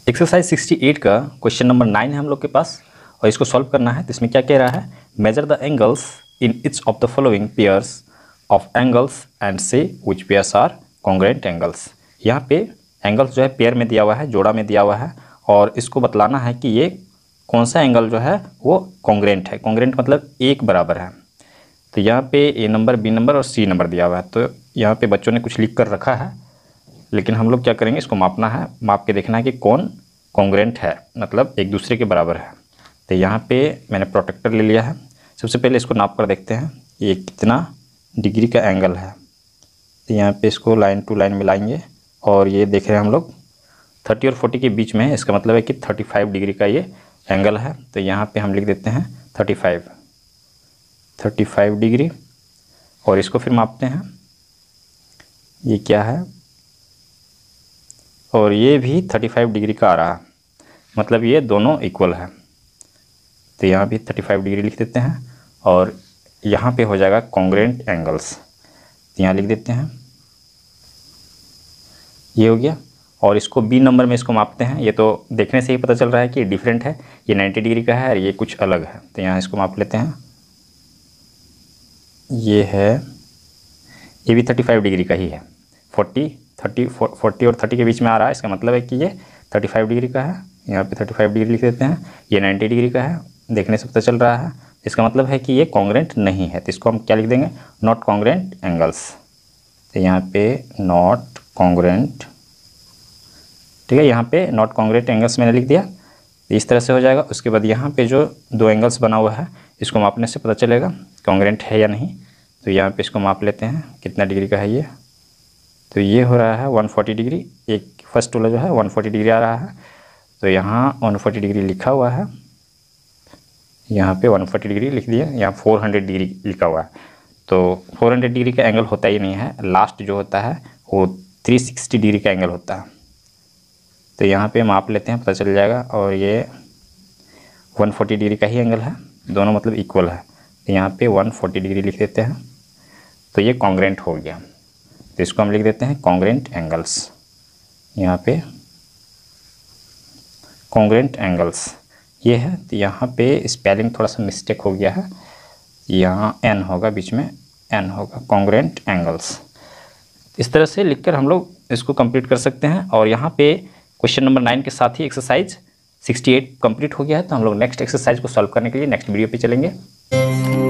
Exercise 68 का question number 9 है हम लोग के पास और इसको सॉल्व करना है। तो इसमें क्या कह रहा है, measure the angles in each of the following pairs of angles and say which pairs are congruent angles. यहाँ पे एंगल्स जो है पेयर में दिया हुआ है, जोड़ा में दिया हुआ है और इसको बतलाना है कि ये कौन सा एंगल जो है वो कॉन्ग्रुएंट है। कॉन्ग्रुएंट मतलब एक बराबर है। तो यहाँ पे ए नंबर, बी नंबर और सी नंबर दिया हुआ है। तो यहाँ पे बच्चों ने कुछ लिख कर रखा है, लेकिन हम लोग क्या करेंगे, इसको मापना है, माप के देखना है कि कौन कॉन्ग्रुएंट है, मतलब एक दूसरे के बराबर है। तो यहाँ पे मैंने प्रोटेक्टर ले लिया है। सबसे पहले इसको नाप कर देखते हैं ये कितना डिग्री का एंगल है। तो यहाँ पे इसको लाइन टू लाइन मिलाएंगे और ये देख रहे हैं हम लोग 30 और 40 के बीच में है। इसका मतलब है कि 35 डिग्री का ये एंगल है। तो यहाँ पे हम लिख देते हैं 35 डिग्री और इसको फिर मापते हैं, ये क्या है, और ये भी 35 डिग्री का आ रहा है, मतलब ये दोनों इक्वल है। तो यहाँ भी 35 डिग्री लिख देते हैं और यहाँ पे हो जाएगा कॉन्ग्रुएंट एंगल्स। तो यहाँ लिख देते हैं, ये हो गया। और इसको बी नंबर में इसको मापते हैं। ये तो देखने से ही पता चल रहा है कि डिफरेंट है, ये 90 डिग्री का है और ये कुछ अलग है। तो यहाँ इसको माप लेते हैं, ये है, ये भी 35 डिग्री का ही है। 40 और 30 के बीच में आ रहा है, इसका मतलब है कि ये 35 डिग्री का है। यहाँ पे 35 डिग्री लिख देते हैं। ये 90 डिग्री का है, देखने से पता चल रहा है, इसका मतलब है कि ये कॉन्ग्रुएंट नहीं है। तो इसको हम क्या लिख देंगे, नॉट कॉन्ग्रुएंट एंगल्स। तो यहाँ पे नॉट कॉन्ग्रुएंट, ठीक है, यहाँ पे नॉट कॉन्ग्रुएंट एंगल्स मैंने लिख दिया। तो इस तरह से हो जाएगा। उसके बाद यहाँ पे जो दो एंगल्स बना हुआ है, इसको मापने से पता चलेगा कॉन्ग्रुएंट है या नहीं। तो यहाँ पे इसको माप लेते हैं, कितना डिग्री का है ये। तो ये हो रहा है 140 डिग्री, एक फर्स्ट वाला जो है 140 डिग्री आ रहा है। तो यहाँ 140 डिग्री लिखा हुआ है, यहाँ पे 140 डिग्री लिख दिया, यहाँ 400 डिग्री लिखा हुआ है। तो 400 डिग्री का एंगल होता ही नहीं है, लास्ट जो होता है वो 360 डिग्री का एंगल होता है। तो यहाँ पे माप लेते हैं, पता चल जाएगा। और ये 140 डिग्री का ही एंगल है, दोनों मतलब इक्वल है। तो यहाँ पे 140 डिग्री लिख देते हैं। तो ये कॉन्ग्रुएंट हो गया। तो इसको हम लिख देते हैं कॉन्ग्रुएंट एंगल्स। यहाँ पे कॉन्ग्रुएंट एंगल्स ये है। तो यहाँ पे स्पेलिंग थोड़ा सा मिस्टेक हो गया है, यहाँ एन होगा, बीच में एन होगा, कॉन्ग्रुएंट एंगल्स। इस तरह से लिखकर हम लोग इसको कंप्लीट कर सकते हैं। और यहाँ पे क्वेश्चन नंबर 9 के साथ ही एक्सरसाइज 68 कंप्लीट हो गया है। तो हम लोग नेक्स्ट एक्सरसाइज को सॉल्व करने के लिए नेक्स्ट वीडियो पे चलेंगे।